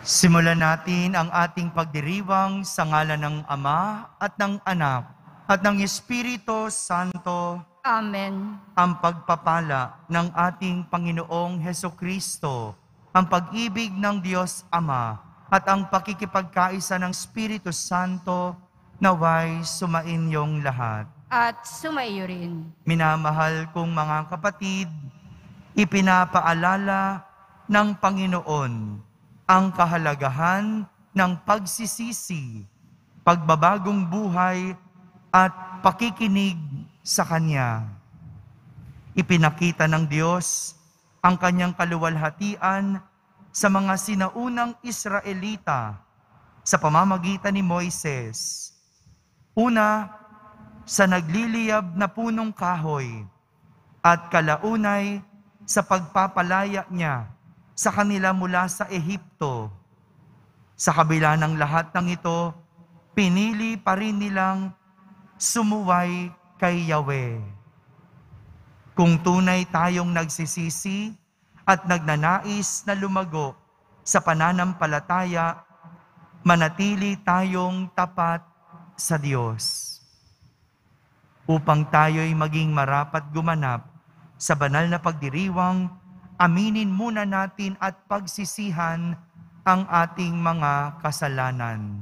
Simulan natin ang ating pagdiriwang sa ngalan ng Ama at ng Anak at ng Espiritu Santo. Amen. Ang pagpapala ng ating Panginoong Hesukristo, ang pag-ibig ng Diyos Ama at ang pakikipagkaisa ng Espiritu Santo naway sumainyong lahat. At sumaiyo rin. Minamahal kong mga kapatid, ipinapaalala ng Panginoon ang kahalagahan ng pagsisisi, pagbabagong buhay at pakikinig sa Kanya. Ipinakita ng Diyos ang Kanyang kaluwalhatian sa mga sinaunang Israelita sa pamamagitan ni Moises. Una, sa nagliliyab na punong kahoy at kalaunay sa pagpapalaya niya sa kanila mula sa Ehipto. Sa kabila ng lahat ng ito, pinili pa rin nilang sumuway kay Yahweh. Kung tunay tayong nagsisisi at nagnanais na lumago sa pananampalataya, manatili tayong tapat sa Diyos. Upang tayo'y maging marapat gumanap sa banal na pagdiriwang, aminin muna natin at pagsisihan ang ating mga kasalanan.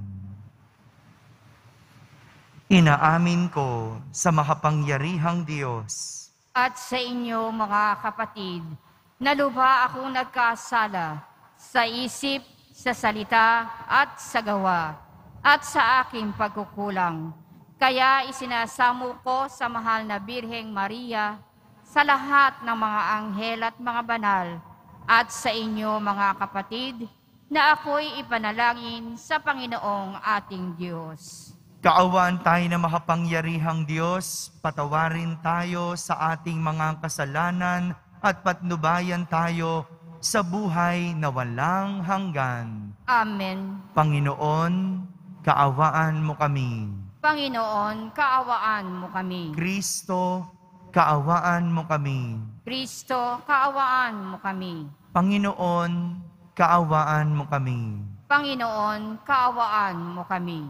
Inaamin ko sa makapangyarihang Diyos At sa inyo mga kapatid, na lubha akong nagkasala sa isip, sa salita at sa gawa, at sa aking pagkukulang. Kaya isinasamo ko sa mahal na Birheng Maria, sa lahat ng mga anghel at mga banal, at sa inyo mga kapatid, na ako'y ipanalangin sa Panginoong ating Diyos. Kaawaan tayo na makapangyarihang Diyos, patawarin tayo sa ating mga kasalanan at patnubayan tayo sa buhay na walang hanggan. Amen. Panginoon, kaawaan mo kami. Panginoon, kaawaan mo kami. Kristo, kaawaan mo kami. Kristo, kaawaan mo kami. Panginoon, kaawaan mo kami. Panginoon, kaawaan mo kami.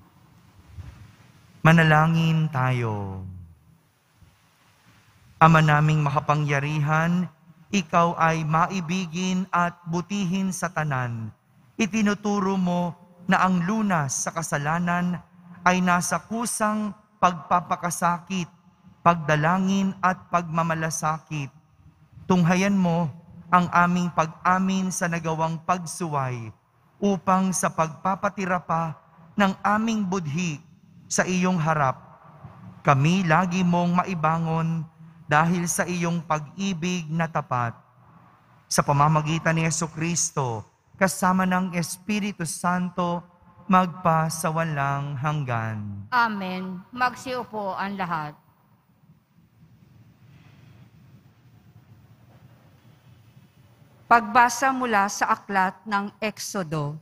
Manalangin tayo. Ama naming makapangyarihan, ikaw ay maibigin at butihin sa tanan. Itinuturo mo na ang lunas sa kasalanan ay nasa kusang pagpapakasakit, pagdalangin at pagmamalasakit. Tunghayan mo ang aming pag-amin sa nagawang pagsuway upang sa pagpapatira pa ng aming budhi sa iyong harap, kami lagi mong maibangon dahil sa iyong pag-ibig na tapat. Sa pamamagitan ni Jesucristo, kasama ng Espiritu Santo, magpa sa walang hanggan. Amen. Magsiupo ang lahat. Pagbasa mula sa aklat ng Exodo.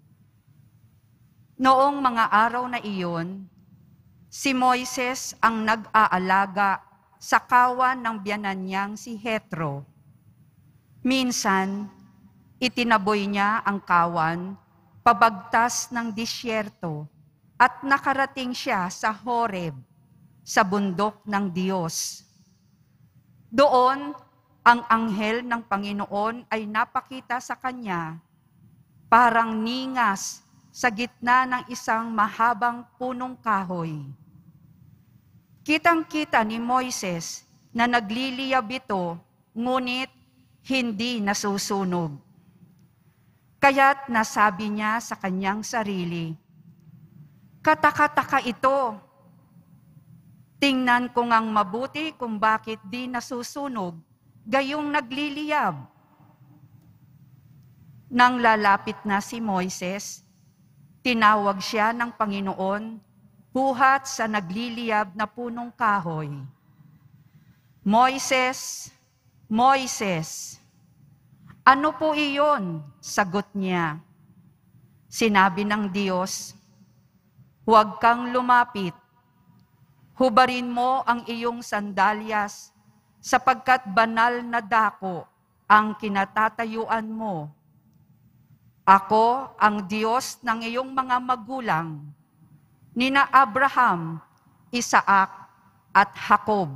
Noong mga araw na iyon, si Moises ang nag-aalaga sa kawan ng biyanan niyang si Jethro. Minsan, itinaboy niya ang kawan pabagtas ng disyerto at nakarating siya sa Horeb, sa bundok ng Diyos. Doon, ang anghel ng Panginoon ay napakita sa kanya, parang ningas sa gitna ng isang mahabang punong kahoy. Kitang-kita ni Moises na nagliliyab ito, ngunit hindi nasusunog. Kaya't nasabi niya sa kanyang sarili, "Kataka-taka ito. Tingnan ko ngang mabuti kung bakit di nasusunog, gayong nagliliyab." Nang lalapit na si Moises, tinawag siya ng Panginoon buhat sa nagliliyab na punong kahoy. "Moises, Moises!" "Ano po iyon?" sagot niya. Sinabi ng Diyos, "Huwag kang lumapit. Hubarin mo ang iyong sandalyas sapagkat banal na dako ang kinatatayuan mo." Ako ang Diyos ng iyong mga magulang, nina Abraham, Isaac, at Jacob.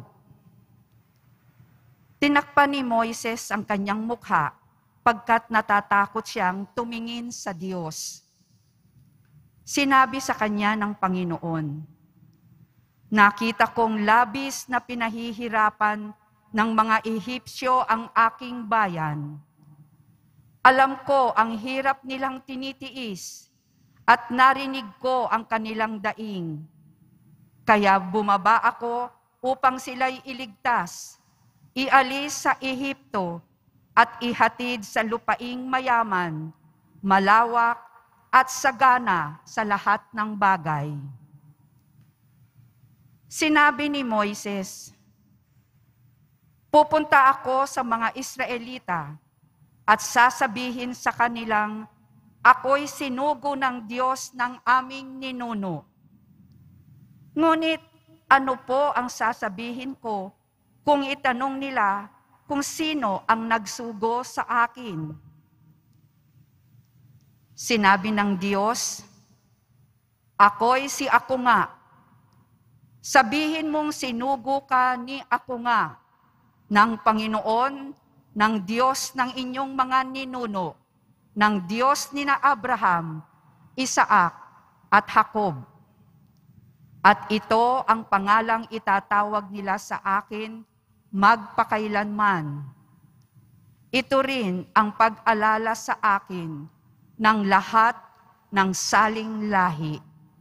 Tinakpan ni Moises ang kanyang mukha pagkat natatakot siyang tumingin sa Diyos. Sinabi sa kanya ng Panginoon, "Nakita kong labis na pinahihirapan ng mga Ehipsyo ang aking bayan. Alam ko ang hirap nilang tinitiis at narinig ko ang kanilang daing. Kaya bumaba ako upang sila'y iligtas, ialis sa Ehipto at ihatid sa lupaing mayaman, malawak at sagana sa lahat ng bagay." Sinabi ni Moises, "Pupunta ako sa mga Israelita at sasabihin sa kanilang, ako'y sinugo ng Diyos ng aming ninuno. Ngunit ano po ang sasabihin ko kung itanong nila kung sino ang nagsugo sa akin?" Sinabi ng Diyos, "Ako'y si Ako nga. Sabihin mong sinugo ka ni Ako nga, ng Panginoon, ng Diyos ng inyong mga ninuno, ng Diyos ni na Abraham, Isaac, at Jacob. At ito ang pangalang itatawag nila sa akin magpakailanman. Ito rin ang pag-alala sa akin ng lahat ng saling lahi."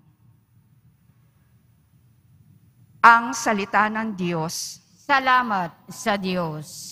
Ang salita ng Diyos. Salamat sa Diyos.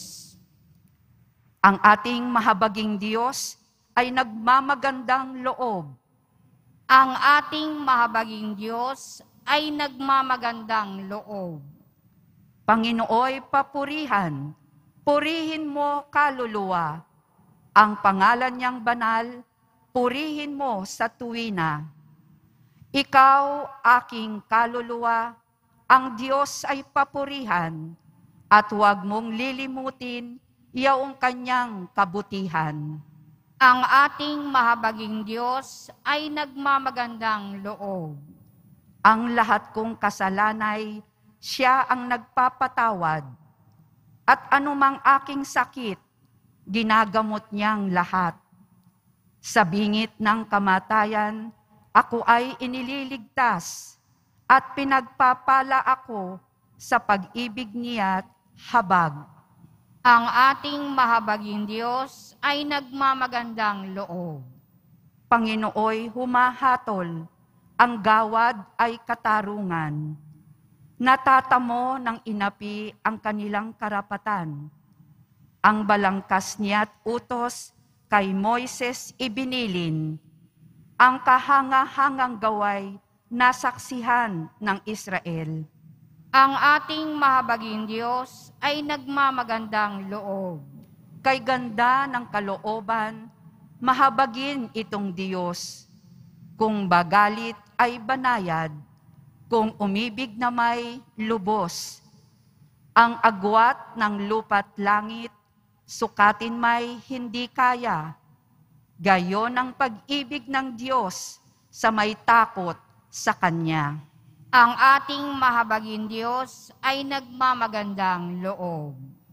Ang ating mahabaging Diyos ay nagmamagandang loob. Ang ating mahabaging Diyos ay nagmamagandang loob. Panginooy papurihan, purihin mo kaluluwa. Ang pangalan niyang banal, purihin mo sa tuwina. Ikaw, aking kaluluwa, ang Diyos ay papurihan, at huwag mong lilimutin iyong kanyang kabutihan. Ang ating mahabaging Diyos ay nagmamagandang loob. Ang lahat kong kasalanay, siya ang nagpapatawad. At anumang aking sakit, ginagamot niyang lahat. Sa bingit ng kamatayan, ako ay inililigtas at pinagpapala ako sa pag-ibig niya't habag. Ang ating mahabaging Diyos ay nagmamagandang loob. Panginooy humahatol, ang gawad ay katarungan. Natatamo ng inapi ang kanilang karapatan. Ang balangkas niya't utos kay Moises ibinilin. Ang kahanga-hangang gaway nasaksihan ng Israel. Ang ating mahabaging Diyos ay nagmamagandang loob. Kay ganda ng kalooban, mahabagin itong Diyos. Kung bagalit ay banayad, kung umibig na may lubos. Ang agwat ng lupa't langit, sukatin may hindi kaya. Gayon ang pag-ibig ng Diyos sa may takot sa Kanya. Ang ating mahabagin Diyos ay nagmamagandang loob.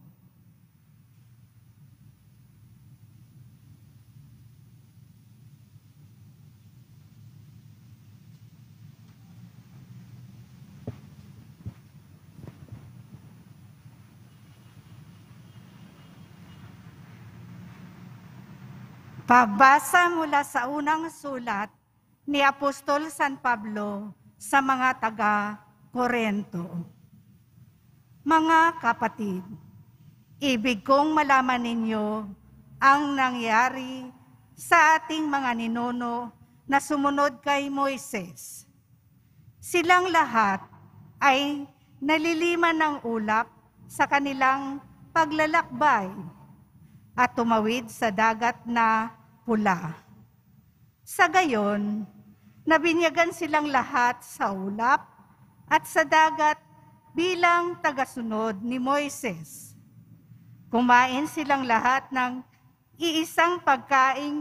Pagbasa mula sa unang sulat ni Apostol San Pablo sa mga taga-Korento. Mga kapatid, ibig kong malaman ninyo ang nangyari sa ating mga ninuno na sumunod kay Moises. Silang lahat ay naliliman ng ulap sa kanilang paglalakbay at tumawid sa dagat na pula. Sa gayon, nabinyagan silang lahat sa ulap at sa dagat bilang tagasunod ni Moises. Kumain silang lahat ng iisang pagkaing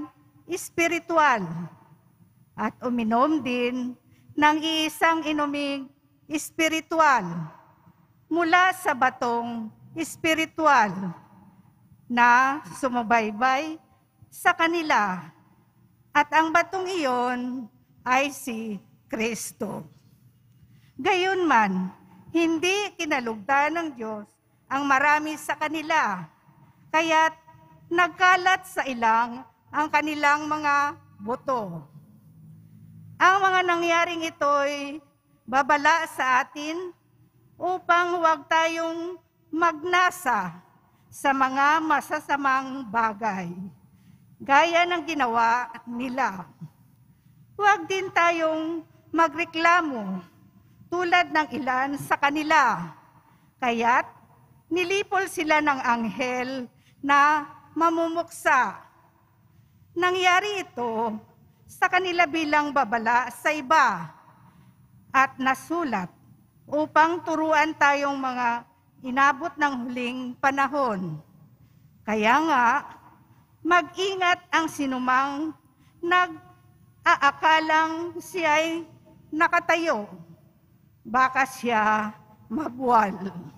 espiritual at uminom din ng iisang inuming espiritual mula sa batong espiritual na sumubaybay sa kanila, at ang batong iyon ay si Kristo. Gayunman, hindi kinalugdan ng Diyos ang marami sa kanila, kaya't nagkalat sa ilang ang kanilang mga buto. Ang mga nangyaring ito'y babala sa atin upang huwag tayong magnasa sa mga masasamang bagay, gaya ng ginawa nila. Huwag din tayong magreklamo tulad ng ilan sa kanila, kaya't nilipol sila ng anghel na mamumuksa. Nangyari ito sa kanila bilang babala sa iba at nasulat upang turuan tayong mga inabot ng huling panahon. Kaya nga, mag-ingat ang sinumang nag-aakalang siya'y nakatayo, baka siya mabuwal.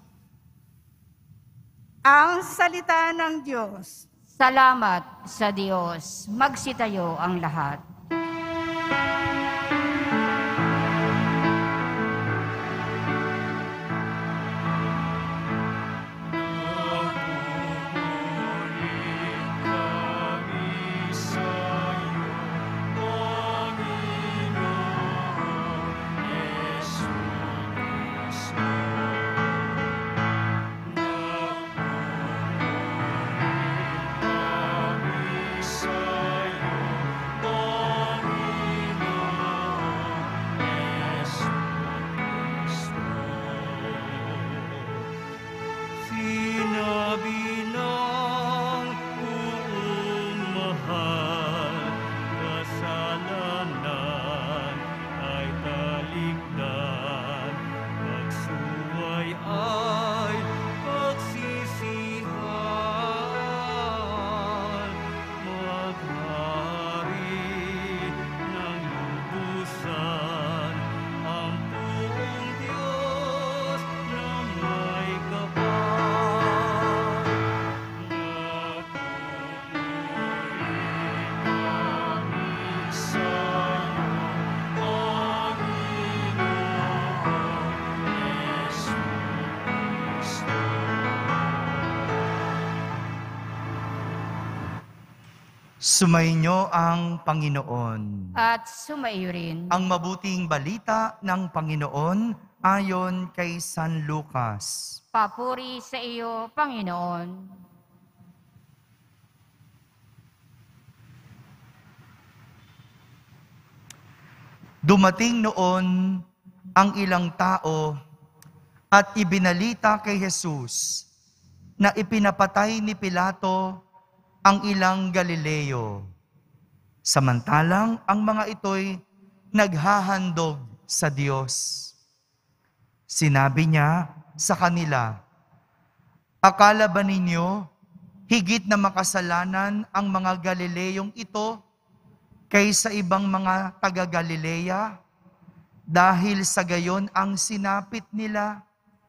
Ang salita ng Diyos. Salamat sa Diyos. Magsitayo ang lahat. Sumainyo ang Panginoon. At sumaiyo rin. Ang mabuting balita ng Panginoon ayon kay San Lucas. Papuri sa iyo, Panginoon. Dumating noon ang ilang tao at ibinalita kay Jesus na ipinapatay ni Pilato ang ilang Galileo. Samantalang ang mga ito'y naghahandog sa Diyos. Sinabi niya sa kanila, "Akala ba ninyo higit na makasalanan ang mga Galileyong ito kaysa ibang mga taga-Galilea dahil sa gayon ang sinapit nila?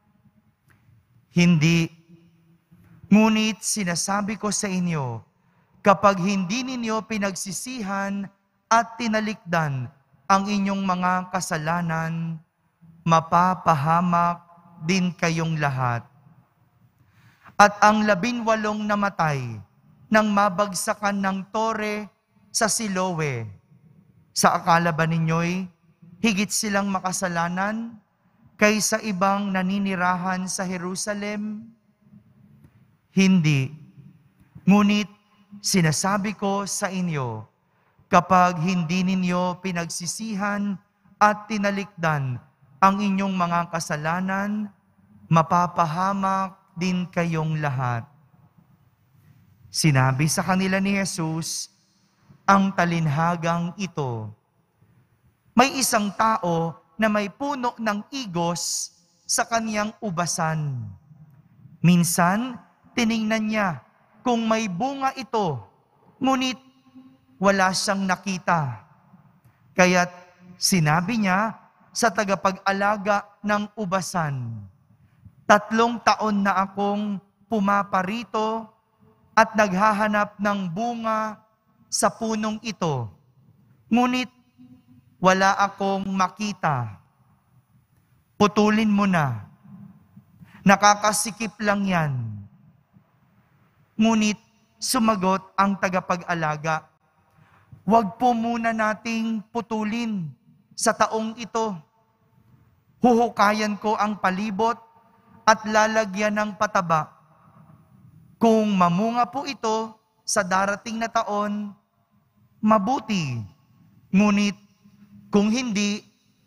Hindi. Ngunit sinasabi ko sa inyo, kapag hindi ninyo pinagsisihan at tinalikdan ang inyong mga kasalanan, mapapahamak din kayong lahat. At ang 18 namatay nang mabagsakan ng tore sa Siloe, sa akala ba ninyo'y higit silang makasalanan kaysa ibang naninirahan sa Jerusalem? Hindi. Ngunit sinasabi ko sa inyo, kapag hindi ninyo pinagsisihan at tinalikdan ang inyong mga kasalanan, mapapahamak din kayong lahat." Sinabi sa kanila ni Jesus ang talinhagang ito. May isang tao na may puno ng igos sa kaniyang ubasan. Minsan, tiningnan niya kung may bunga ito, ngunit wala siyang nakita. Kaya't sinabi niya sa tagapag-alaga ng ubasan, 3 taon na akong pumaparito at naghahanap ng bunga sa punong ito. Ngunit wala akong makita. Putulin mo na. Nakakasikip lang yan. Ngunit sumagot ang tagapag-alaga, huwag po muna nating putulin sa taong ito. Huhukayan ko ang palibot at lalagyan ng pataba. Kung mamunga po ito sa darating na taon, mabuti. Ngunit kung hindi,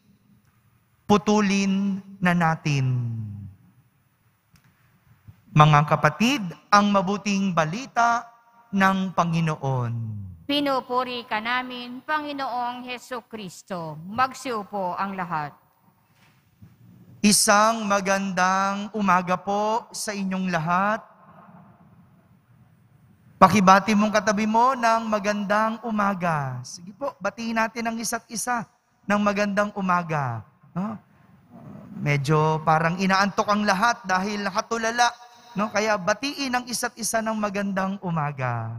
putulin na natin. Mga kapatid, ang mabuting balita ng Panginoon. Pinupuri ka namin, Panginoong Hesukristo. Magsiupo ang lahat. Isang magandang umaga po sa inyong lahat. Pakibati mong katabi mo ng magandang umaga. Sige po, batiin natin ang isa't isa ng magandang umaga. No? Medyo parang inaantok ang lahat dahil nakatulala. No? Kaya batiin ang isa't isa ng magandang umaga.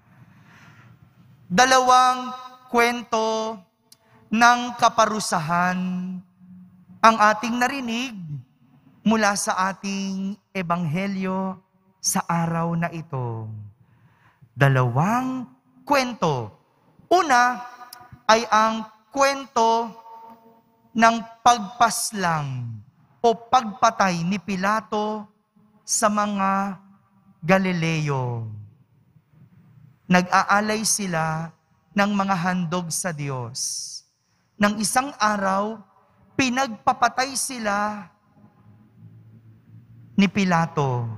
2 kwento ng kaparusahan ang ating narinig mula sa ating ebanghelyo sa araw na ito. 2 kwento. Una ay ang kwento ng pagpaslang o pagpatay ni Pilato sa mga Galileo. Nag-aalay sila ng mga handog sa Diyos. Nang isang araw, pinagpapatay sila ni Pilato.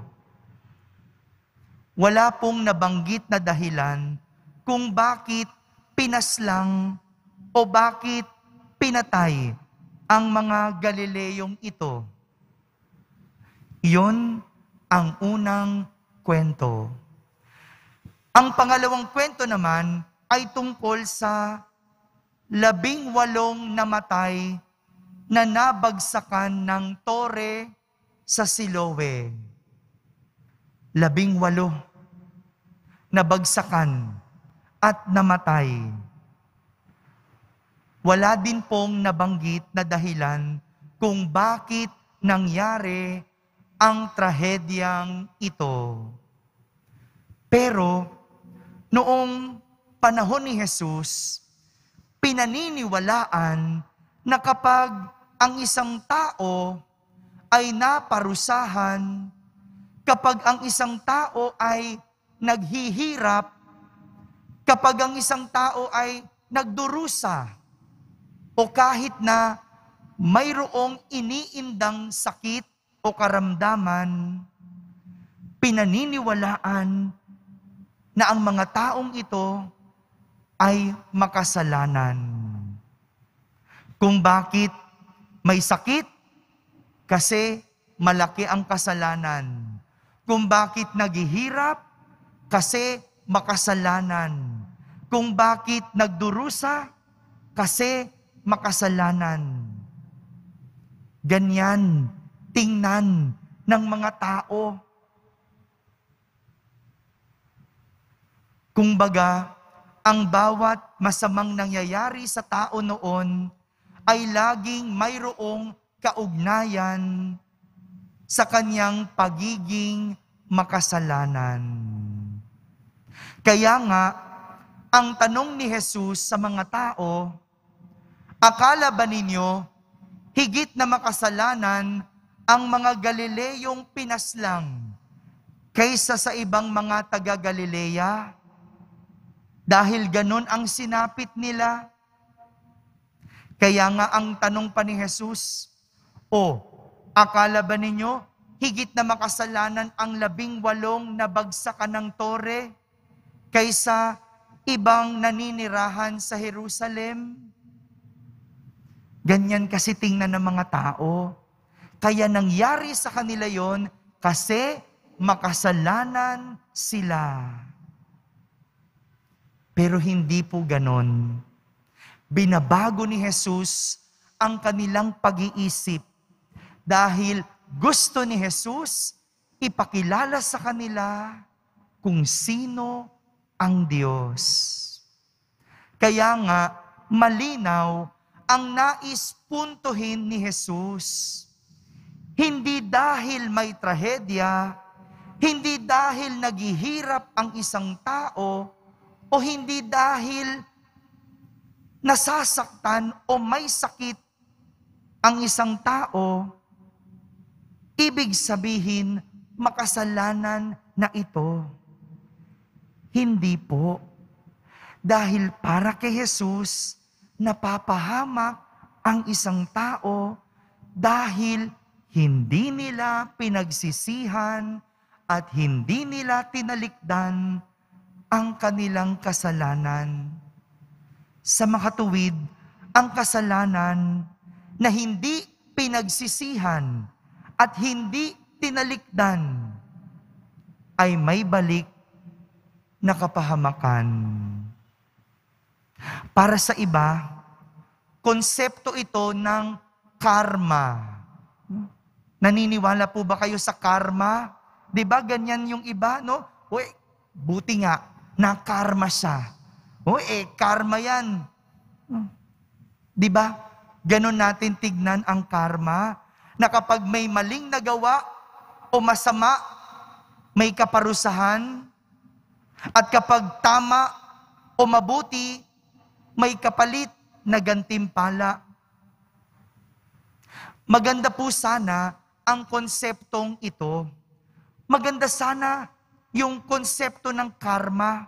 Wala pong nabanggit na dahilan kung bakit pinaslang o bakit pinatay ang mga Galileyong ito. Iyon ang unang kwento. Ang pangalawang kwento naman ay tungkol sa 18 namatay na nabagsakan ng tore sa Siloe. 18 nabagsakan at namatay. Wala din pong nabanggit na dahilan kung bakit nangyari ang trahedyang ito. Pero noong panahon ni Jesus, pinaniniwalaan na kapag ang isang tao ay naparusahan, kapag ang isang tao ay naghihirap, kapag ang isang tao ay nagdurusa, o kahit na mayroong iniindang sakit o karamdaman, pinaniniwalaan na ang mga taong ito ay makasalanan. Kung bakit may sakit? Kasi malaki ang kasalanan. Kung bakit naghihirap? Kasi makasalanan. Kung bakit nagdurusa? Kasi makasalanan. Ganyan tingnan ng mga tao. Kumbaga, ang bawat masamang nangyayari sa tao noon ay laging mayroong kaugnayan sa kanyang pagiging makasalanan. Kaya nga, ang tanong ni Jesus sa mga tao, akala ba ninyo higit na makasalanan ang mga Galileyong pinaslang kaysa sa ibang mga taga-Galilea? Dahil ganun ang sinapit nila. Kaya nga ang tanong pa ni Jesus, akala ba ninyo higit na makasalanan ang 18 nabagsakan ng tore kaysa ibang naninirahan sa Jerusalem? Ganyan kasi tingnan ng mga tao. Kaya nangyari sa kanila yon kasi makasalanan sila. Pero hindi po ganon. Binabago ni Jesus ang kanilang pag-iisip dahil gusto ni Jesus ipakilala sa kanila kung sino ang Diyos. Kaya nga, malinaw ang nais puntuhin ni Jesus. Hindi dahil may trahedya, hindi dahil naghihirap ang isang tao, o hindi dahil nasasaktan o may sakit ang isang tao, ibig sabihin makasalanan na ito. Hindi po. Dahil para kay Jesus, napapahamak ang isang tao dahil hindi nila pinagsisihan at hindi nila tinalikdan ang kanilang kasalanan. Sa makatuwid, ang kasalanan na hindi pinagsisihan at hindi tinalikdan ay may balik na kapahamakan. Para sa iba, konsepto ito ng karma. Naniniwala po ba kayo sa karma? 'Di ba ganyan yung iba, no? Uy, buti nga na karma siya. Karma 'yan. 'Di ba? Ganon natin tignan ang karma, na kapag may maling nagawa o masama, may kaparusahan, at kapag tama o mabuti, may kapalit na gantimpala. Maganda po sana ang konseptong ito. Maganda sana yung konsepto ng karma.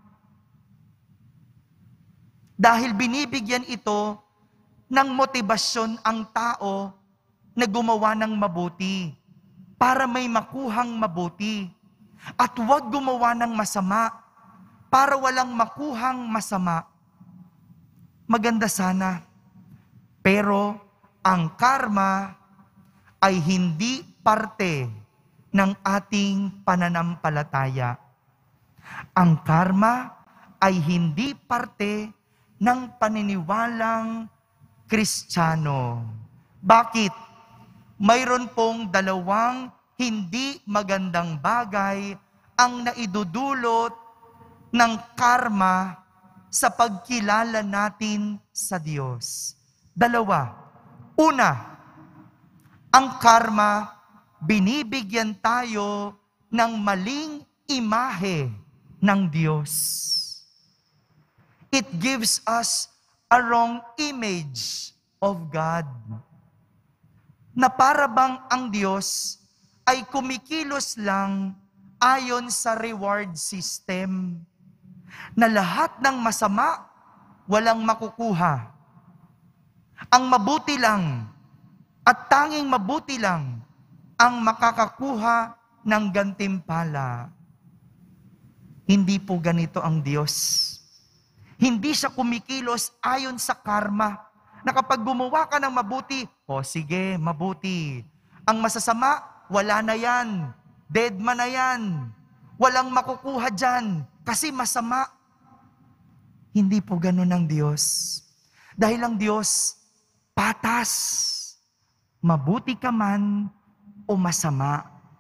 Dahil binibigyan ito ng motibasyon ang tao na gumawa ng mabuti para may makuhang mabuti. At huwag gumawa ng masama para walang makuhang masama. Maganda sana. Pero ang karma ay hindi parte ng ating pananampalataya. Ang karma ay hindi parte ng paniniwalang Kristiyano. Bakit? Mayroon pong dalawang hindi magandang bagay ang naidudulot ng karma sa pagkilala natin sa Diyos. Dalawa. Una, ang karma, binibigyan tayo ng maling imahe ng Diyos. It gives us a wrong image of God. Na para bang ang Diyos ay kumikilos lang ayon sa reward system. Na lahat ng masama, walang makukuha. Ang mabuti lang, at tanging mabuti lang, ang makakakuha ng gantimpala. Hindi po ganito ang Diyos. Hindi siya kumikilos ayon sa karma, na kapag gumawa ka ng mabuti, sige, mabuti. Ang masasama, wala na yan. Dead man na yan. Walang makukuha dyan, kasi masama. Hindi po ganun ang Diyos. Dahil ang Diyos, patas. Mabuti ka man o masama.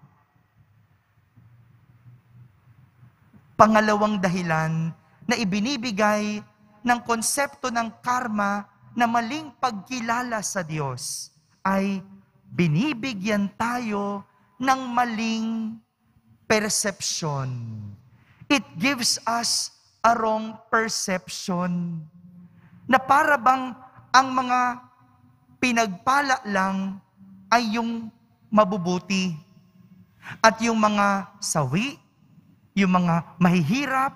Pangalawang dahilan na ibinibigay ng konsepto ng karma na maling pagkilala sa Diyos ay binibigyan tayo ng maling perception. It gives us a wrong perception na para bang ang mga pinagpala lang ay yung mabubuti at yung mga sawi, yung mga mahihirap,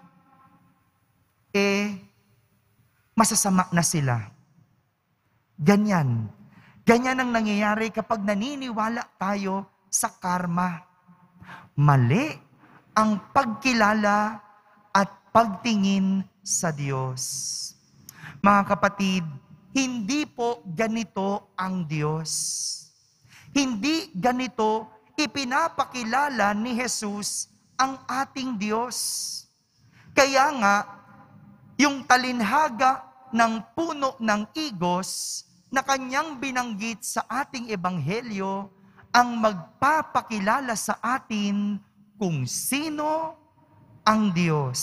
masasama na sila. Ganyan. Ganyan ang nangyayari kapag naniniwala tayo sa karma. Mali ang pagkilala at pagtingin sa Diyos. Mga kapatid, hindi po ganito ang Diyos. Hindi ganito ipinapakilala ni Jesus ang ating Diyos. Kaya nga, yung talinhaga ng puno ng igos na kanyang binanggit sa ating ebanghelyo ang magpapakilala sa atin kung sino ang Diyos.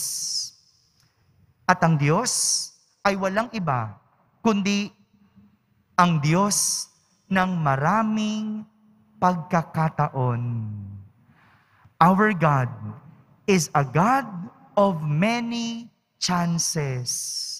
At ang Diyos ay walang iba, kundi ang Diyos ng maraming pagkakataon. Our God is a God of many chances.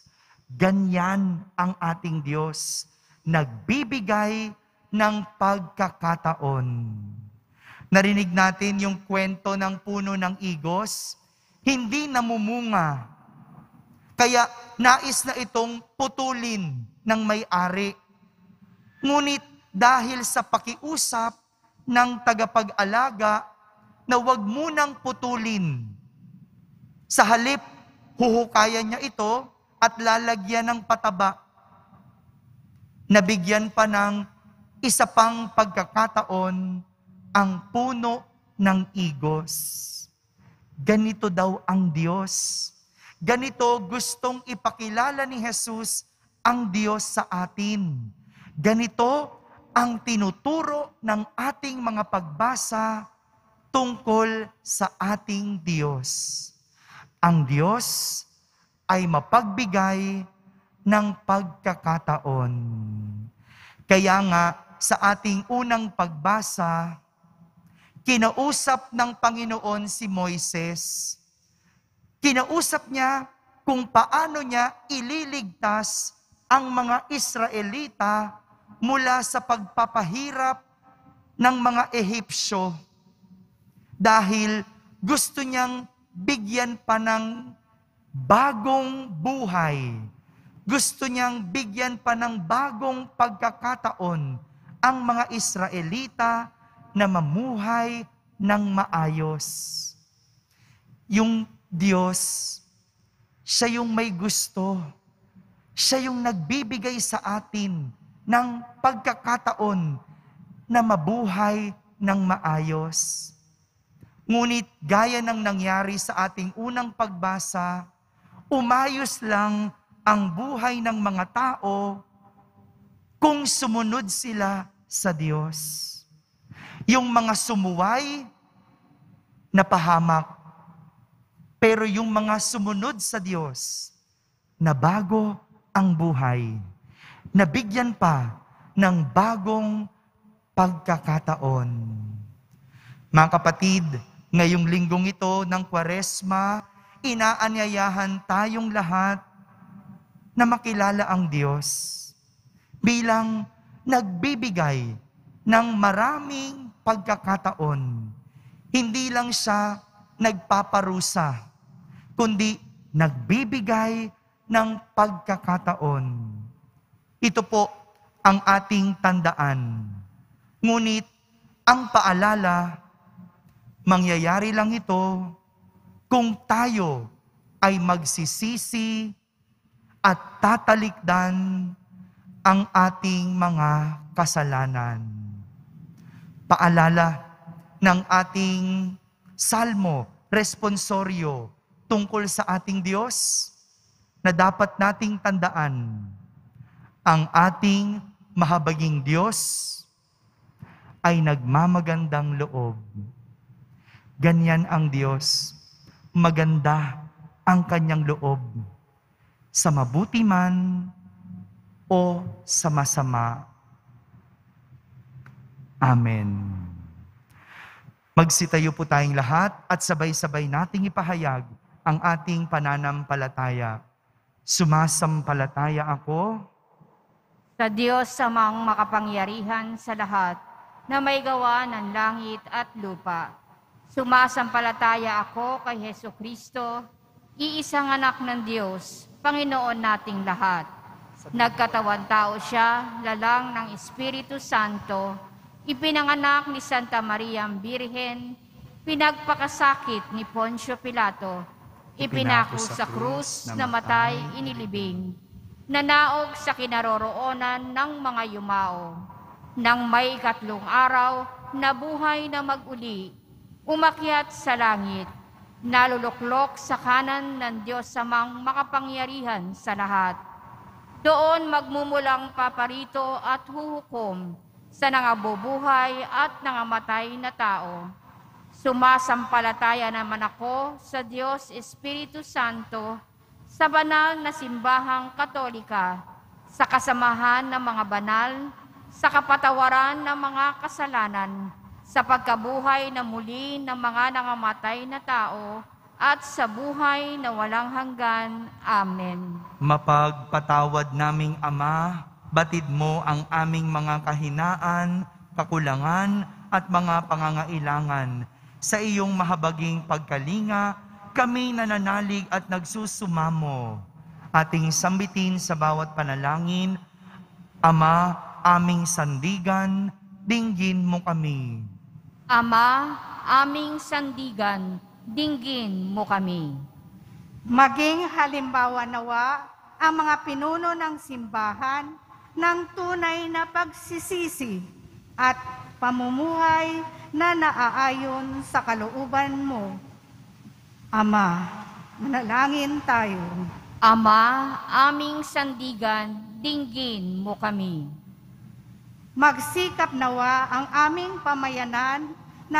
Ganyan ang ating Diyos, nagbibigay ng pagkakataon. Narinig natin yung kwento ng puno ng igos, hindi namumunga. Kaya nais na itong putulin ng may-ari. Ngunit dahil sa pakiusap ng tagapag-alaga na huwag munang putulin, sa halip, huhukayan niya ito at lalagyan ng pataba. Nabigyan pa ng isa pang pagkakataon ang puno ng igos. Ganito daw ang Diyos. Ganito gustong ipakilala ni Jesus ang Diyos sa atin. Ganito ang tinuturo ng ating mga pagbasa tungkol sa ating Diyos. Ang Diyos ay mapagbigay ng pagkakataon. Kaya nga, sa ating unang pagbasa, kinausap ng Panginoon si Moises. Kinausap niya kung paano niya ililigtas ang mga Israelita mula sa pagpapahirap ng mga Ehipsyo. Dahil gusto niyang bigyan pa ng bagong buhay. Gusto niyang bigyan pa ng bagong pagkakataon ang mga Israelita na mamuhay ng maayos. Yung Diyos, siya yung may gusto. Siya yung nagbibigay sa atin ng pagkakataon na mabuhay ng maayos. Ngunit gaya ng nangyari sa ating unang pagbasa, umayos lang ang buhay ng mga tao kung sumunod sila sa Diyos. Yung mga sumuway, napahamak. Pero yung mga sumunod sa Diyos, nabago ang buhay. Nabigyan pa ng bagong pagkakataon. Mga kapatid, ngayong linggong ito ng Kwaresma, inaanyayahan tayong lahat na makilala ang Diyos bilang nagbibigay ng maraming pagkakataon. Hindi lang siya nagpaparusa, kundi nagbibigay ng pagkakataon. Ito po ang ating tandaan. Ngunit ang paalala, mangyayari lang ito kung tayo ay magsisisi at tatalikdan ang ating mga kasalanan. Paalala ng ating salmo, responsoryo tungkol sa ating Diyos na dapat nating tandaan. Ang ating mahabaging Diyos ay nagmamagandang loob. Ganyan ang Diyos, maganda ang kanyang loob, sa mabuti man o sa masama. Amen. Magsitayo po tayong lahat at sabay-sabay nating ipahayag ang ating pananampalataya. Sumasampalataya ako sa Diyos Amang makapangyarihan sa lahat, na may gawa ng langit at lupa. Sumasampalataya ako kay Hesukristo, iisang anak ng Diyos, Panginoon nating lahat. Nagkatawan tao siya, lalang ng Espiritu Santo, ipinanganak ni Santa Maria Birhen, pinagpakasakit ni Poncio Pilato, ipinako sa krus, namatay, inilibing, nanaog sa kinaroroonan ng mga yumao. Nang may 3 araw, nabuhay na mag-uli, umakyat sa langit, naluluklok sa kanan ng Diyos Amang makapangyarihan sa lahat. Doon magmumulang paparito at huhukom sa nangabubuhay at nangamatay na tao. Sumasampalataya naman ako sa Diyos Espiritu Santo, sa banal na simbahang Katolika, sa kasamahan ng mga banal, sa kapatawaran ng mga kasalanan, sa pagkabuhay na muli ng mga nangamatay na tao, at sa buhay na walang hanggan. Amen. Mapagpatawad naming Ama, batid mo ang aming mga kahinaan, kakulangan at mga pangangailangan. Sa iyong mahabaging pagkalinga, kami nananalig at nagsusumamo. Ating sambitin sa bawat panalangin, Ama, aming sandigan, dinggin mo kami. Ama, aming sandigan, dinggin mo kami. Maging halimbawa nawa ang mga pinuno ng simbahan ng tunay na pagsisisi at pamumuhay na naaayon sa kalooban mo. Ama, manalangin tayo. Ama, aming sandigan, dinggin mo kami. Magsikap nawa ang aming pamayanan na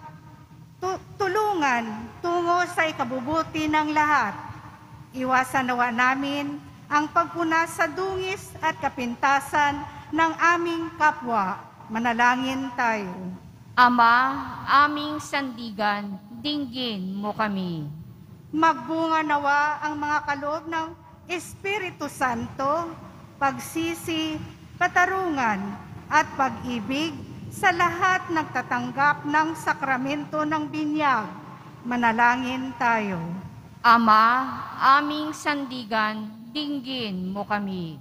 magtulungan tungo sa ikabubuti ng lahat. Iwasan nawa namin ang pagpuna sa dungis at kapintasan ng aming kapwa. Manalangin tayo. Ama, aming sandigan, dinggin mo kami. Magbunga nawa ang mga kaloob ng Espiritu Santo, pagsisi, katarungan, at pag-ibig sa lahat nagtatanggap ng sakramento ng binyag. Manalangin tayo. Ama, aming sandigan, dinggin mo kami.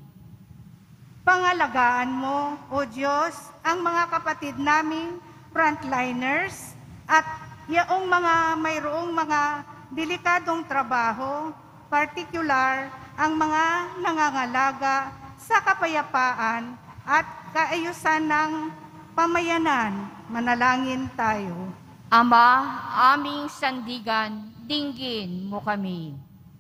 Pangalagaan mo, O Diyos, ang mga kapatid naming frontliners at yaong mga mayroong mga delikadong trabaho, partikular ang mga nangangalaga sa kapayapaan at kaayusan ng pamayanan. Manalangin tayo. Ama, aming sandigan, dinggin mo kami.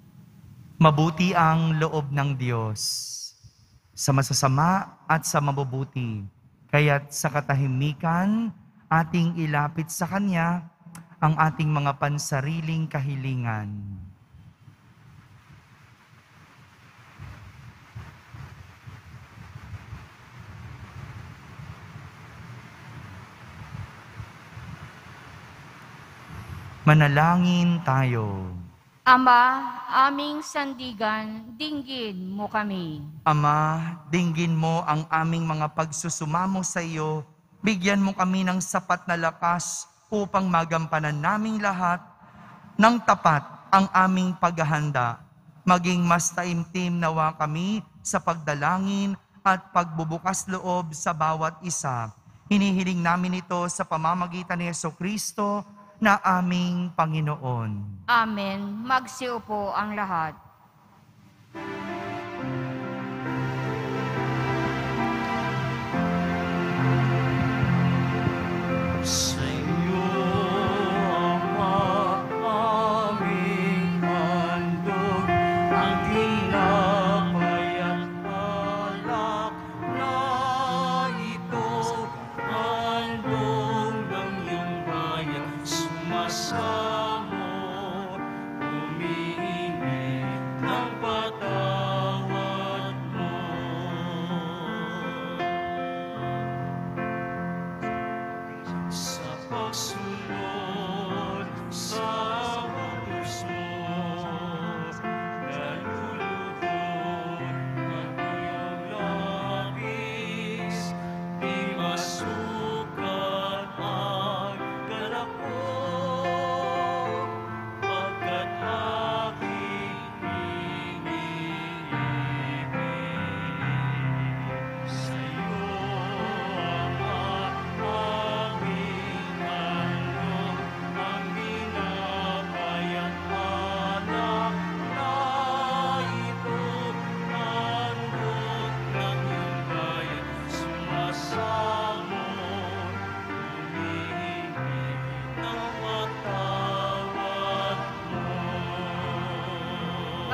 Mabuti ang loob ng Diyos sa masasama at sa mabubuti. Kaya't sa katahimikan, ating ilapit sa Kanya ang ating mga pansariling kahilingan. Manalangin tayo. Ama, aming sandigan, dinggin mo kami. Ama, dinggin mo ang aming mga pagsusumamo sa iyo. Bigyan mo kami ng sapat na lakas upang magampanan naming lahat ng tapat ang aming paghahanda. Maging mas taimtim nawa kami sa pagdalangin at pagbubukas loob sa bawat isa. Hinihiling namin ito sa pamamagitan ni Jesucristo na aming Panginoon. Amen. Magsiupo ang lahat. Sa iyo, Ama, aming handog, ang tinapay at alak na ito, handog ng iyong bayan, sumasamo, umiinit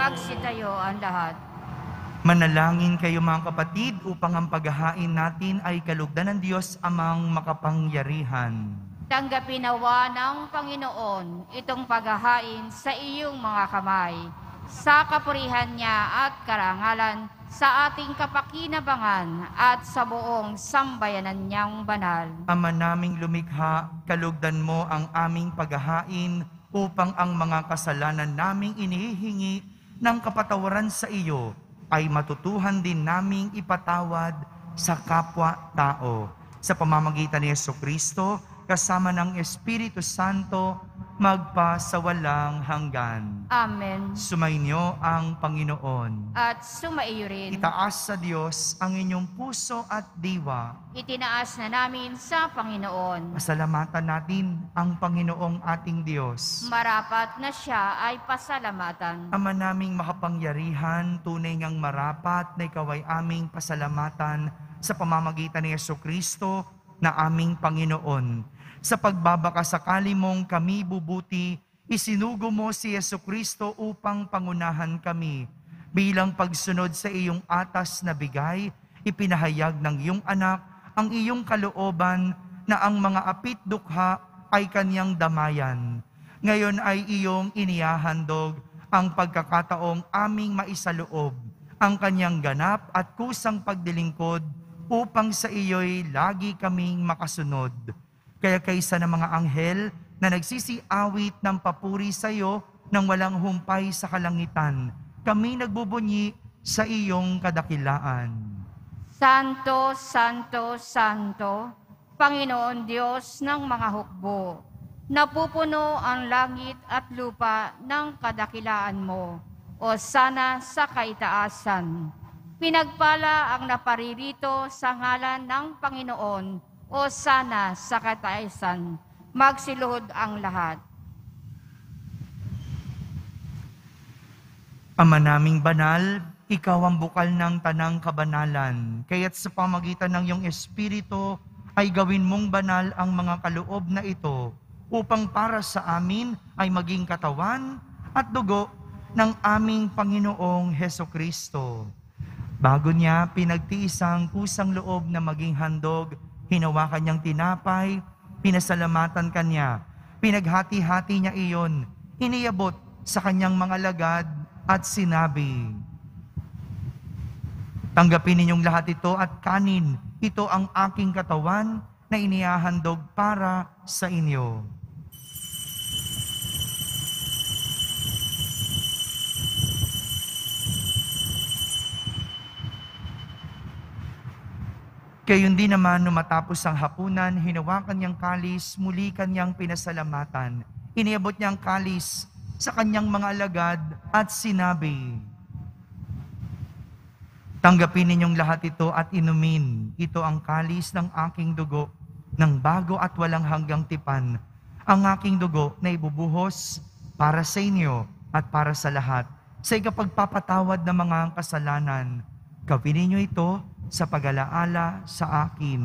Magsitayo ang lahat. Manalangin kayo mga kapatid upang ang paghahain natin ay kalugdan ng Diyos amang makapangyarihan. Tanggapin nawa ng Panginoon itong paghahain sa iyong mga kamay, sa kapurihan niya at karangalan, sa ating kapakinabangan at sa buong sambayanan niyang banal. Ama naming lumikha, kalugdan mo ang aming paghahain upang ang mga kasalanan naming inihihingi ng kapatawaran sa iyo ay matutuhan din naming ipatawad sa kapwa-tao. Sa pamamagitan ni Jesucristo, kasama ng Espiritu Santo, magpasawalang hanggan. Amen. Sumainyo ang Panginoon. At sumaiyo rin. Itaas sa Diyos ang inyong puso at diwa. Itinaas na namin sa Panginoon. Pasalamatan natin ang Panginoong ating Diyos. Marapat na siya ay pasalamatan. Ama naming makapangyarihan, tunay ngang marapat na ikaw ay aming pasalamatan sa pamamagitan ni Jesucristo na aming Panginoon. Sa pagbabakasakali mong kami bubuti, isinugo mo si Jesucristo upang pangunahan kami. Bilang pagsunod sa iyong atas na bigay, ipinahayag ng iyong anak ang iyong kalooban na ang mga apit dukha ay kanyang damayan. Ngayon ay iyong inihahandog ang pagkakataong aming maisaloob, ang kanyang ganap at kusang pagdilingkod upang sa iyo'y lagi kaming makasunod. Kaya kaysa ng mga anghel na nagsisiawit ng papuri sa iyo nang walang humpay sa kalangitan, kami nagbubunyi sa iyong kadakilaan. Santo, Santo, Santo, Panginoon Diyos ng mga hukbo, napupuno ang langit at lupa ng kadakilaan mo, o sana sa kaitaasan. Pinagpala ang naparirito sa ngalan ng Panginoon, o sana sa kataisan, magsiluhod ang lahat. Ama naming banal, ikaw ang bukal ng tanang kabanalan, kaya't sa pamagitan ng iyong Espiritu ay gawin mong banal ang mga kaloob na ito, upang para sa amin ay maging katawan at dugo ng aming Panginoong Hesukristo. Bago niya pinagtiis ang kusang loob na maging handog, hinawakan niyang tinapay, pinasalamatan kanya, pinaghati-hati niya iyon, iniabot sa kanyang mga lagad at sinabi, "Tanggapin ninyong lahat ito at kanin, ito ang aking katawan na inihahandog para sa inyo." Gayon din naman, nung matapos ang hapunan, hinawakan niyang kalis, muli kanyang pinasalamatan. Iniabot niyang kalis sa kanyang mga alagad at sinabi, "Tanggapin ninyong lahat ito at inumin. Ito ang kalis ng aking dugo, ng bago at walang hanggang tipan. Ang aking dugo na ibubuhos para sa inyo at para sa lahat, sa ikapagpapatawad ng mga kasalanan. Gawin ninyo ito sa pag-alaala sa akin."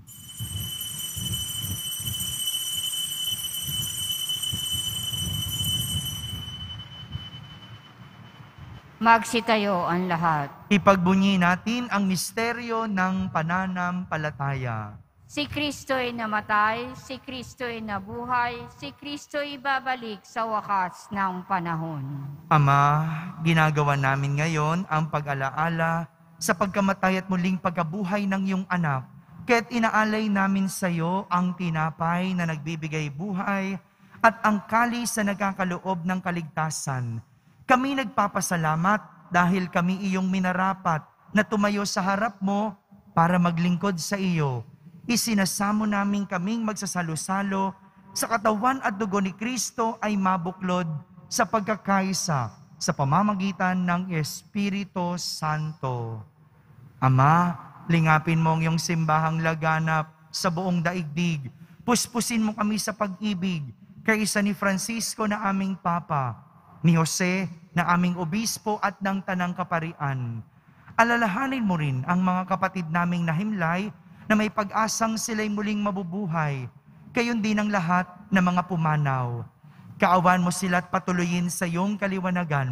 Magsitayo ang lahat. Ipagbunyi natin ang misteryo ng pananampalataya. Si Kristo'y namatay, si Kristo'y nabuhay, si Kristo'y babalik sa wakas ng panahon. Ama, ginagawa namin ngayon ang pag-alaala sa pagkamatay at muling pagkabuhay ng iyong anak. Kaya't inaalay namin sa iyo ang tinapay na nagbibigay buhay at ang kalis na nagkakaloob ng kaligtasan. Kami nagpapasalamat dahil kami iyong minarapat na tumayo sa harap mo para maglingkod sa iyo. Isinasamo namin kaming magsasalo-salo sa katawan at dugo ni Kristo ay mabuklod sa pagkakaisa sa pamamagitan ng Espiritu Santo. Ama, lingapin mo ang iyong simbahang laganap sa buong daigdig. Puspusin mo kami sa pag-ibig, kaisa ni Francisco na aming Papa, ni Jose na aming Obispo at ng Tanang Kaparian. Alalahanin mo rin ang mga kapatid naming nahimlay na may pag-asang sila'y muling mabubuhay, gayon din ang lahat ng mga pumanaw. Kaawan mo sila at patuloyin sa iyong kaliwanagan,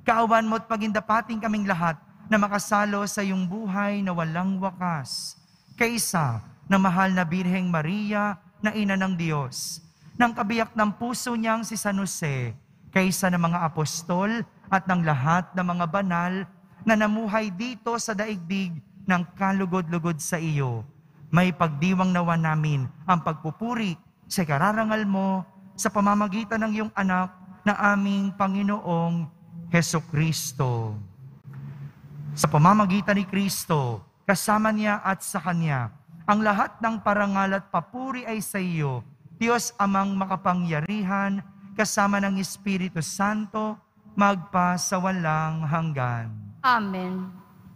Kaawan mo't pagindapating kaming lahat na makasalo sa iyong buhay na walang wakas. Kaysa na mahal na Birheng Maria na ina ng Diyos, ng kabiyak ng puso niyang si San Jose, kaysa ng mga apostol at ng lahat ng mga banal na namuhay dito sa daigdig ng kalugod-lugod sa iyo. May pagdiwang nawa namin ang pagpupuri sa kararangal mo sa pamamagitan ng iyong anak na aming Panginoong Hesukristo. Sa pamamagitan ni Kristo, kasama niya at sa Kanya, ang lahat ng parangal at papuri ay sa iyo, Diyos Amang makapangyarihan, kasama ng Espiritu Santo, magpa sa walang hanggan. Amen.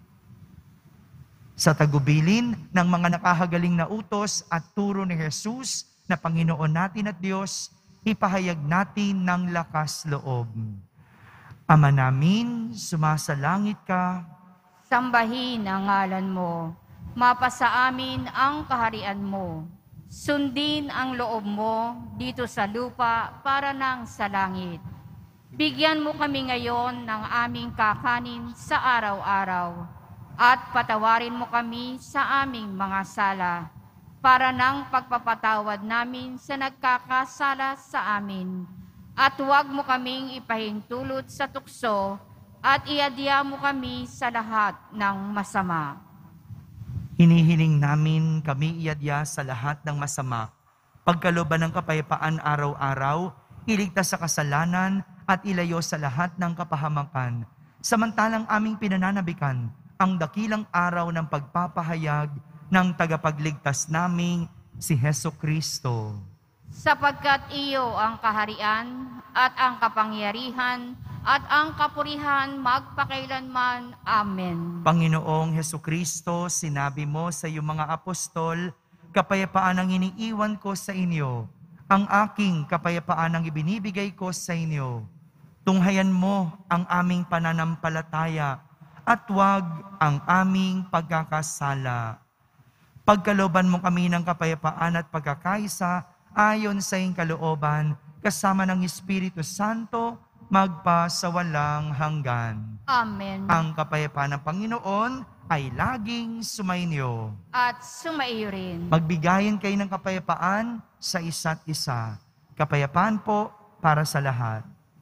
Sa tagubilin ng mga nakahagaling na utos at turo ni Jesus na Panginoon natin at Diyos, ipahayag natin ng lakas loob. Ama namin, sumasalangit ka. Sambahin ang ngalan mo. Mapasa amin ang kaharian mo. Sundin ang loob mo dito sa lupa para nang sa langit. Bigyan mo kami ngayon ng aming kakanin sa araw-araw at patawarin mo kami sa aming mga sala para nang pagpapatawad namin sa nagkakasala sa amin. At huwag mo kaming ipahintulot sa tukso at iadya mo kami sa lahat ng masama. Hinihiling namin kami iadya sa lahat ng masama, pagkalooban ng kapayapaan araw-araw, iligtas sa kasalanan at ilayo sa lahat ng kapahamakan. Samantalang aming pinananabikan ang dakilang araw ng pagpapahayag ng tagapagligtas naming si Hesukristo. Sapagkat iyo ang kaharian at ang kapangyarihan at ang kapurihan magpakailanman. Amen. Panginoong Hesukristo, sinabi mo sa iyong mga apostol, kapayapaan ang iniiwan ko sa inyo, ang aking kapayapaan ang ibinibigay ko sa inyo. Tunghayan mo ang aming pananampalataya at huwag ang aming pagkakasala. Pagkalooban mo kami ng kapayapaan at pagkakaisa ayon sa iyong kalooban, kasama ng Espiritu Santo, magpa sa walang hanggan. Amen. Ang kapayapaan ng Panginoon ay laging sumainyo. At sumaiyo rin. Magbigayan kayo ng kapayapaan sa isa't isa. Kapayapaan po para sa lahat.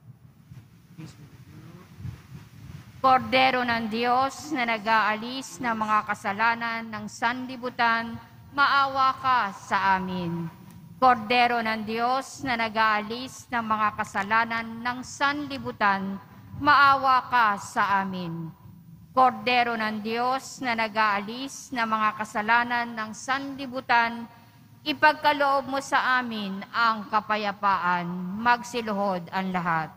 Kordero ng Diyos na nag-aalis ng mga kasalanan ng sanlibutan, maawa ka sa amin. Kordero ng Diyos na nag-aalis ng mga kasalanan ng sanlibutan, maawa ka sa amin. Kordero ng Diyos na nag-aalis ng mga kasalanan ng sanlibutan, ipagkaloob mo sa amin ang kapayapaan, magsiluhod ang lahat.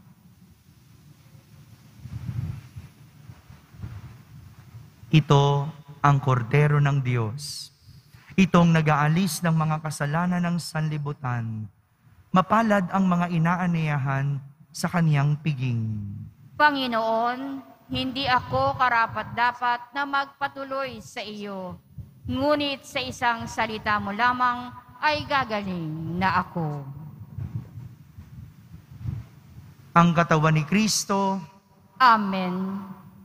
Ito ang kordero ng Diyos. Itong nag-aalis ng mga kasalanan ng sanlibutan. Mapalad ang mga inaaniyahan sa kaniyang piging. Panginoon, hindi ako karapat-dapat na magpatuloy sa iyo. Ngunit sa isang salita mo lamang ay gagaling na ako. Ang katawan ni Kristo. Amen.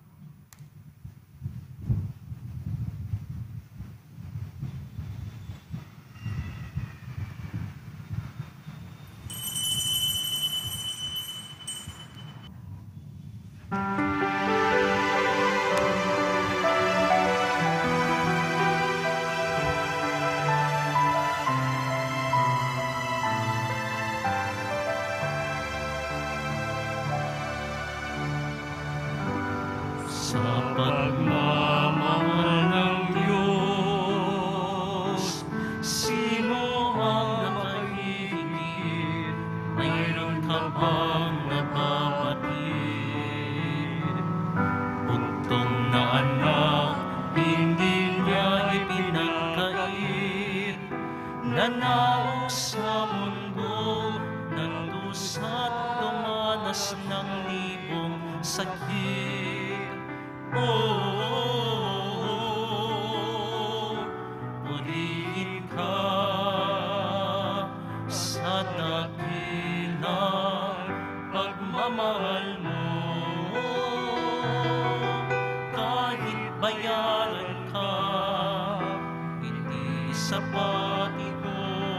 Sa pagmamahal ng Diyos, sino ang nakahigit? Mayroon ka bang napapatid? Buntong na anak, hindi niya ipinagkait. Nanaog sa mundo, nandusa't dumanas ng libong sakit. Purihin ka sa dakilang pagmamahal mo. sa patiko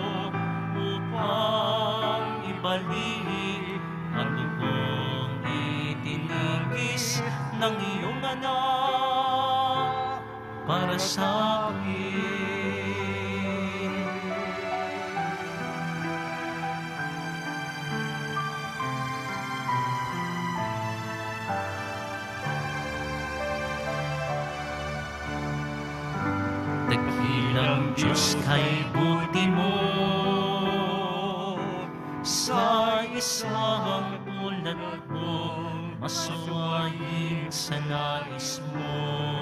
upang ibalik ang dugong itinigis ng iyong anak para sa akin. Dakilang Diyos kay buti mo sa isang tulad ko, masuwayin sa nais mo.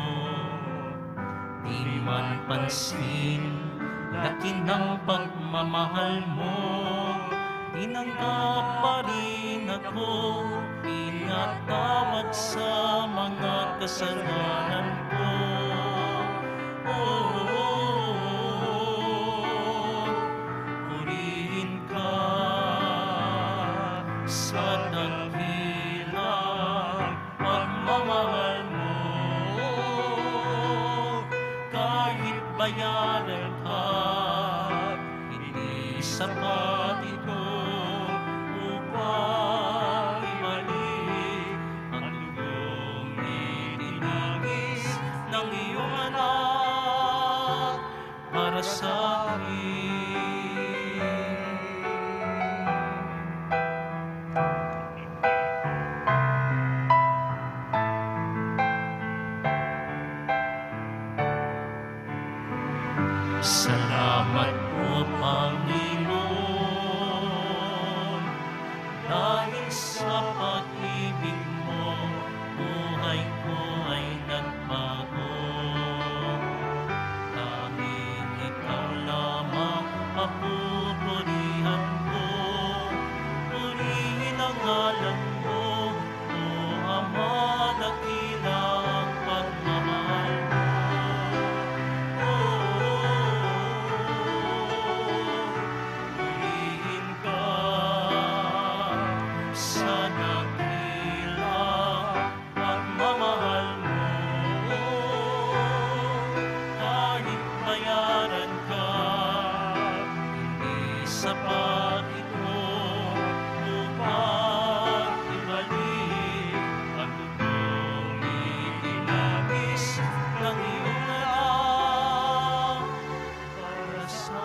Di man pansin, laki ng pagmamahal mo, tinanggap pa rin ako, pinatawad sa mga kasalanan ko. Purihin ka sa dakilang pagmamahal mo, kahit bayaran ka, hindi sapat ito upang ibalik ang lugong itinagis ng iyong anak para sa akin. Salamat po, Panginoon, dahil sa pag-ibig mo, buhay ko ay nagbago. Tanging ikaw lamang ang pupurihan ko, purihin ang ngalan mo, o Ama, dakila ang pagmamahal mo. Purihin ka sa dakilang pagmamahal mo, kahit bayaran ka, hindi sapat ito upang ibalik ang dugong itinagis ng iyong anak para sa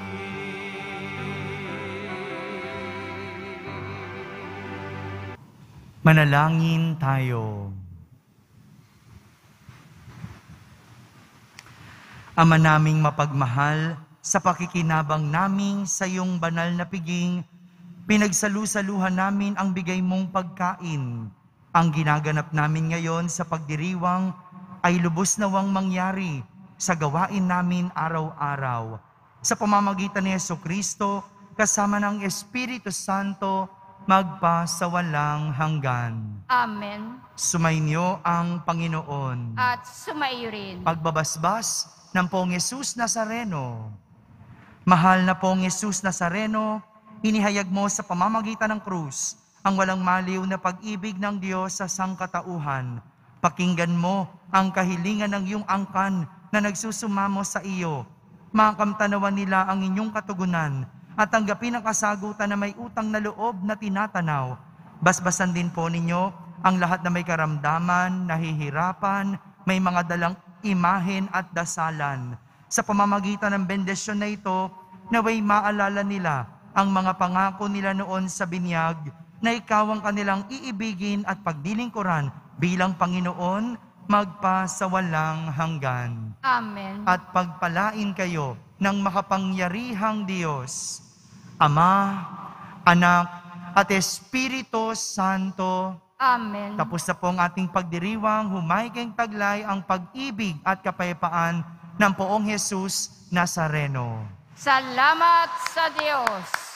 akin. Manalangin tayo. Ama naming mapagmahal, sa pakikinabang namin sa iyong banal na piging, pinagsalu-saluhan namin ang bigay mong pagkain. Ang ginaganap namin ngayon sa pagdiriwang ay lubos nawang mangyari sa gawain namin araw-araw. Sa pamamagitan ni Jesucristo, kasama ng Espiritu Santo, magpasawalang hanggan. Amen. Sumainyo ang Panginoon. At sumaiyo rin. Pagbabasbas ng Poong Yesus Nazareno. Mahal na Poong Yesus Nazareno, inihayag mo sa pamamagitan ng krus ang walang maliw na pag-ibig ng Diyos sa sangkatauhan. Pakinggan mo ang kahilingan ng iyong angkan na nagsusumamo sa iyo. Makamtanawan nila ang inyong katugunan at tanggapin ang kasagutan na may utang na loob na tinatanaw. Basbasan din po ninyo ang lahat na may karamdaman, nahihirapan, may mga dalang imahen at dasalan. Sa pamamagitan ng bendisyon na ito, naway maalala nila ang mga pangako nila noon sa binyag na ikaw ang kanilang iibigin at pagdilingkuran bilang Panginoon magpasawalang hanggan. Amen. At pagpalain kayo ng makapangyarihang Diyos, Ama, Anak, at Espiritu Santo. Amen. Tapos na po ang ating pagdiriwang, humayging taglay ang pag-ibig at kapayapaan ng Poong Jesus Nazareno. Salamat sa Diyos.